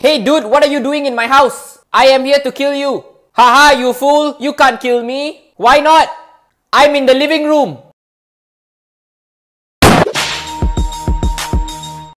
Hey dude, what are you doing in my house? I am here to kill you. Haha, you fool, you can't kill me. Why not? I'm in the living room.